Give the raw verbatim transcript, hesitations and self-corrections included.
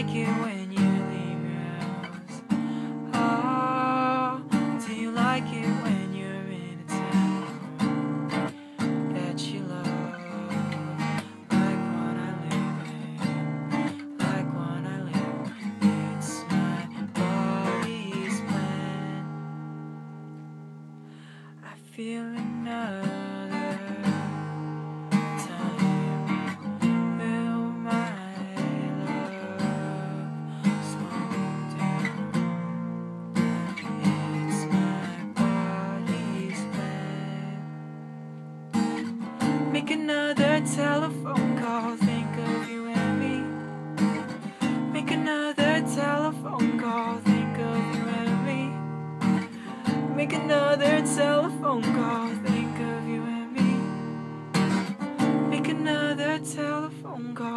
like it when you leave your house? Oh, do you like it when you're in a town that you love, like one I live in, like one I live? It's my body's plan. I feel another time. Will my love slow down? It's my body's plan. Make another telephone call, think of you and me. Make another telephone call, think of you and me. Make another telephone call, think of you and me. Make another telephone call.